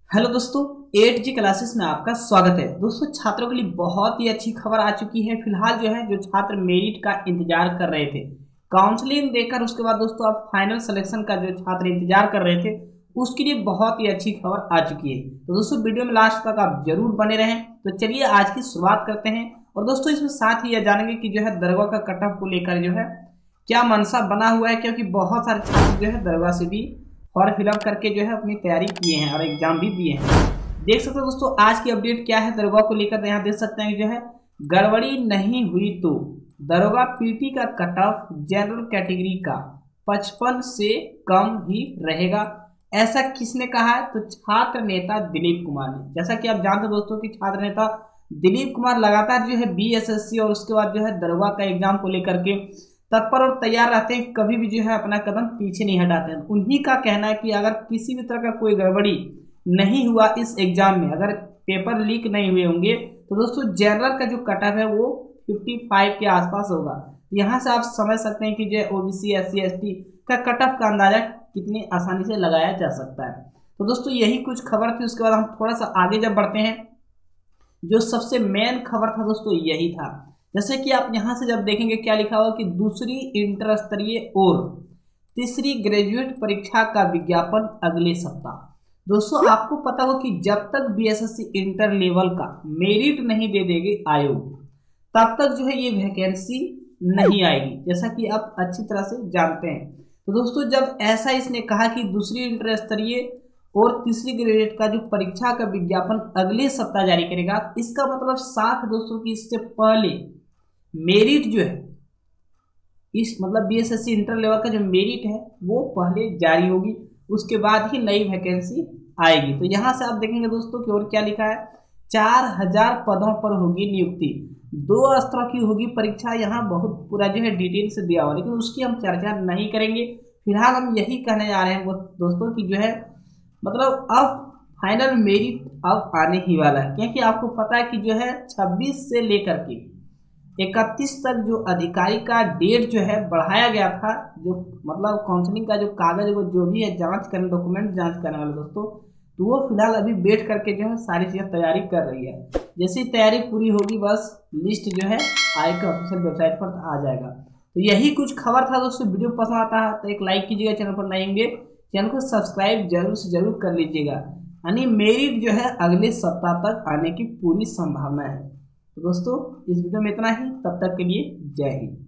Hello दोस्तों, 8G classes में आपका स्वागत है। दोस्तों, छात्रों के लिए बहुत ही अच्छी खबर आ चुकी है। फिलहाल जो छात्र मेरिट का इंतजार कर रहे थे, काउंसलिंग देकर उसके बाद दोस्तों आप फाइनल सिलेक्शन का जो छात्र इंतजार कर रहे थे उसके लिए बहुत ही अच्छी खबर आ चुकी है। तो दोस्तों वीडियो में लास्ट तक आप जरूर बने रहें। तो चलिए आज की शुरुआत करते हैं। और दोस्तों इसमें साथ ही यह जानेंगे कि दरगाह का कट ऑफ को लेकर क्या मनसा बना हुआ है, क्योंकि बहुत सारे छात्र दरगाह से भी फॉर्म फिलअप करके अपनी तैयारी किए हैं और एग्जाम भी दिए हैं। देख सकते हो दोस्तों आज की अपडेट क्या है दरगाह को लेकर। तो यहाँ देख सकते हैं कि गड़बड़ी नहीं हुई तो दरगाह पीटी का कट ऑफ जनरल कैटेगरी का 55 से कम ही रहेगा। ऐसा किसने कहा है? तो छात्र नेता दिलीप कुमार ने। जैसा कि आप जानते हो दोस्तों कि छात्र नेता दिलीप कुमार लगातार बीएसएससी और उसके बाद दरगाह का एग्जाम को लेकर के तत्पर और तैयार रहते हैं। कभी भी अपना कदम पीछे नहीं हटाते हैं। उन्हीं का कहना है कि अगर किसी भी तरह का कोई गड़बड़ी नहीं हुआ इस एग्जाम में, अगर पेपर लीक नहीं हुए होंगे, तो दोस्तों जनरल का जो कट ऑफ है वो 55 के आसपास होगा। यहाँ से आप समझ सकते हैं कि ओबीसी SC ST का कट ऑफ का अंदाजा कितनी आसानी से लगाया जा सकता है। तो दोस्तों यही कुछ खबर थी। उसके बाद हम थोड़ा सा आगे जब बढ़ते हैं, जो सबसे मेन खबर था दोस्तों यही था। जैसे कि आप यहां से जब देखेंगे क्या लिखा हुआ कि दूसरी इंटर स्तरीय और तीसरी ग्रेजुएट परीक्षा का विज्ञापन अगले सप्ताह। दोस्तों आपको पता हो कि जब तक बीएसएससी इंटर लेवल का मेरिट नहीं दे देंगे आयोग, तब तक ये वैकेंसी नहीं आएगी, जैसा कि आप अच्छी तरह से जानते हैं। तो दोस्तों जब ऐसा इसने कहा कि दूसरी इंटर स्तरीय और तीसरी ग्रेजुएट का जो परीक्षा का विज्ञापन अगले सप्ताह जारी करेगा, इसका मतलब साफ है दोस्तों कि इससे पहले मेरिट इस मतलब बीएसएससी इंटर लेवल का जो मेरिट है वो पहले जारी होगी, उसके बाद ही नई वैकेंसी आएगी। तो यहाँ से आप देखेंगे दोस्तों कि और क्या लिखा है, 4000 पदों पर होगी नियुक्ति, 2 स्तरों की होगी परीक्षा। यहाँ बहुत पूरा डिटेल से दिया हुआ, लेकिन उसकी हम चर्चा नहीं करेंगे। फिलहाल हम यही कहने जा रहे हैं दोस्तों कि मतलब अब फाइनल मेरिट अब आने ही वाला है, क्योंकि आपको पता है कि 26 से लेकर के 31 तक जो अधिकारी का डेट बढ़ाया गया था, जो मतलब काउंसलिंग का जो कागज वो जो भी है जांच करने, डॉक्यूमेंट जांच करने वाले दोस्तों, तो वो फिलहाल अभी वेट करके सारी चीज़ें तैयारी कर रही है। जैसी तैयारी पूरी होगी बस लिस्ट आयोग के ऑफिशियल वेबसाइट पर आ जाएगा। तो यही कुछ खबर था दोस्तों। वीडियो पसंद आता है तो एक लाइक कीजिएगा, चैनल पर नए होंगे चैनल को सब्सक्राइब जरूर से जरूर कर लीजिएगा। यानी मेरिट अगले सप्ताह तक आने की पूरी संभावना है। तो दोस्तों इस वीडियो में इतना ही, तब तक के लिए जय हिंद।